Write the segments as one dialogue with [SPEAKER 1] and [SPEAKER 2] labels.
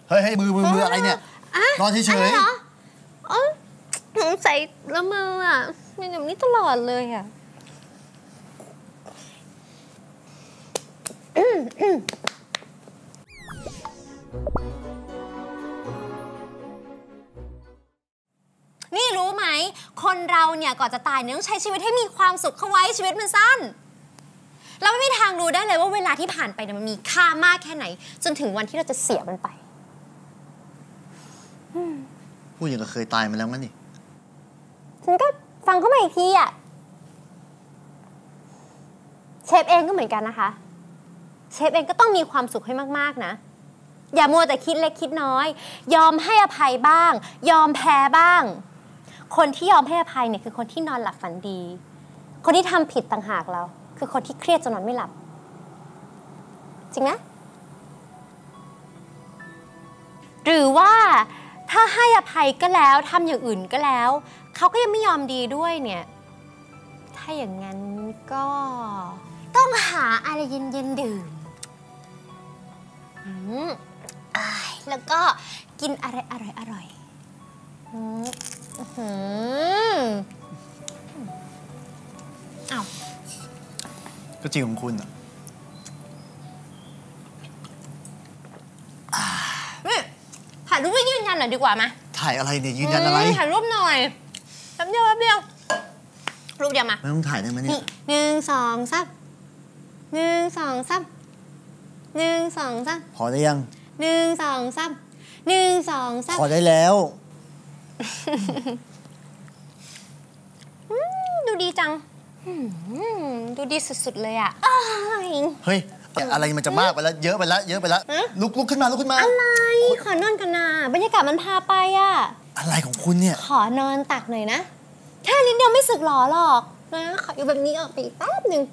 [SPEAKER 1] เฮ้ยมืออะไรเนี่ยนอนเฉย
[SPEAKER 2] ๆอ๋อใส่แล้วมืออ่ะเป็นแบบนี้ตลอดเลยอ่ะนี่รู้ไหมคนเราเนี่ยก่อนจะตายเนี่ยต้องใช้ชีวิตให้มีความสุขเข้าไว้ชีวิตมันสั้นเราไม่มีทางรู้ได้เลยว่าเวลาที่ผ่านไปเนี่ยมันมีค่ามากแค่ไหนจนถึงวันที่เราจะเสียมันไป
[SPEAKER 1] พูดอย่างก็เคยตายมาแล้วงั้นนี่
[SPEAKER 2] ฉันก็ฟังเข้ามาอีกทีอ่ะเชฟเองก็เหมือนกันนะคะเชฟเองก็ต้องมีความสุขให้มากๆนะอย่ามัวแต่คิดเล็กคิดน้อยยอมให้อภัยบ้างยอมแพ้บ้างคนที่ยอมให้อภัยเนี่ยคือคนที่นอนหลับฝันดีคนที่ทำผิดต่างหากเราคือคนที่เครียดจนนอนไม่หลับจริงนะหรือว่าถ้าให้อภัยก็แล้วทำอย่างอื่นก็แล้วเขาก็ยังไม่ยอมดีด้วยเนี่ยถ้าอย่างนั้นก็ต้องหาอะไรเย็นๆดื่มแล้วก็กินอะไรอร่อยอ้าว
[SPEAKER 1] ก็จริงของคุณอ่ะ
[SPEAKER 2] นี่ถ่ายรูปไว้ยืนยันหน่อยดีกว่าไหม
[SPEAKER 1] ถ่ายอะไรเนี่ยยืนยันอะไร
[SPEAKER 2] ถ่ายรูปหน่อยแป๊บเดียวรูปเดียวมา
[SPEAKER 1] ไม่ต้องถ่ายได้ไหมเนี่ย
[SPEAKER 2] 1 2 3 1 2 3 1 2 3
[SPEAKER 1] พอได้ยัง
[SPEAKER 2] 1 2 3 1 2 3
[SPEAKER 1] พอได้แล้ว
[SPEAKER 2] ดูดีจังดูดีสุดๆเลยอ่ะ
[SPEAKER 1] เฮ้ยอะไรมันจะมากไปแล้วเยอะไปแล้วลุกขึ้นมา
[SPEAKER 2] อะไรขอนอนกันนะบรรยากาศมันพาไปอ่ะ
[SPEAKER 1] อะไรของคุณเนี่ย
[SPEAKER 2] ขอนอนตักหน่อยนะแค่นิดเดียวไม่สึกหรอหรอกนะขออยู่แบบนี้ออกไปอีกแป๊บหนึ่ง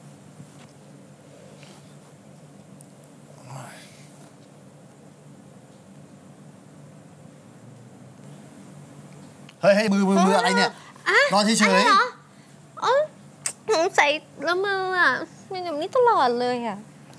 [SPEAKER 1] เฮ้ยมืออะไรเนี่ยนอนเฉย
[SPEAKER 2] ๆอ๋อใส่แล้วมืออ่ะเป็นแบบนี้ตลอดเลยอ่ะ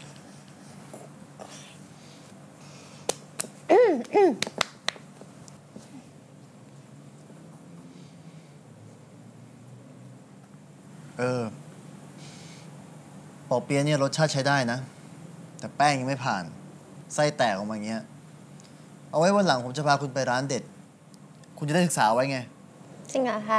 [SPEAKER 1] ปอเปี๊ยะเนี่ยรสชาติใช้ได้นะแต่แป้งยังไม่ผ่านไส้แตกออกมาอย่างเงี้ยเอาไว้วันหลังผมจะพาคุณไปร้านเด็ดคุณจะได้ศึกษาไว้ไง
[SPEAKER 2] จริงเหรอคะ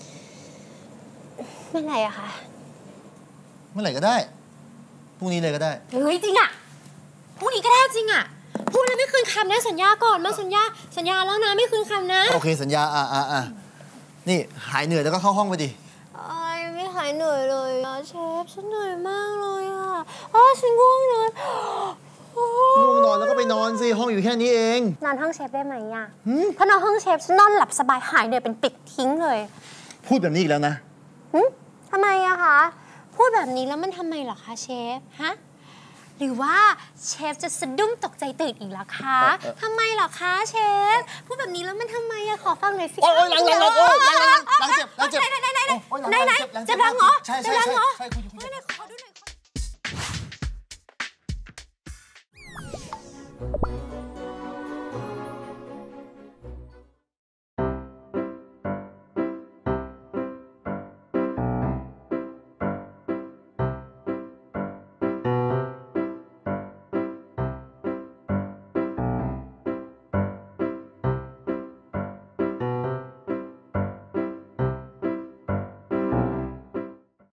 [SPEAKER 2] เมื่อไหร่อะคะ
[SPEAKER 1] เมื่อไหร่ก็ได้พรุ่งนี้เลยก็ได้
[SPEAKER 2] เฮ้ยจริงอะพรุ่งนี้ก็ได้จริงอะพูดแล้วไม่คืนคำนะสัญญาก่อนมาสัญญาแล้วนะไม่คืนคำนะ
[SPEAKER 1] โอเคสัญญานี่หายเหนื่อยแล้วก็เข้าห้องไปดิ
[SPEAKER 2] ไม่หายเหนื่อยเลยเชฟฉันเหนื่อยมากเลยอะฉันง่วงนอน
[SPEAKER 1] แล้วก็ไปนอนสิห้องอยู่แค่นี้เอง
[SPEAKER 2] นอนห้องเชฟได้ไหมอะถ้านอนห้องเชฟฉันนอนหลับสบายหายเหนื่อยเป็นปิดทิ้งเลย
[SPEAKER 1] พูดแบบนี้อีกแล้วนะ
[SPEAKER 2] ทำไมอะคะพูดแบบนี้แล้วมันทำไมเหรอคะเชฟฮะหรือว่าเชฟจะสะดุ้งตกใจตื่นอีกแล้วคะทำไมเหรอคะเชฟพูดแบบนี้แล้วมันทำไมอะขอฟังหน่อยสิ
[SPEAKER 1] โอ๊ยหลังเจ็บ
[SPEAKER 2] ไหนเจ็บหลังเหรอ
[SPEAKER 1] ใช่
[SPEAKER 2] ขอดูหน่อย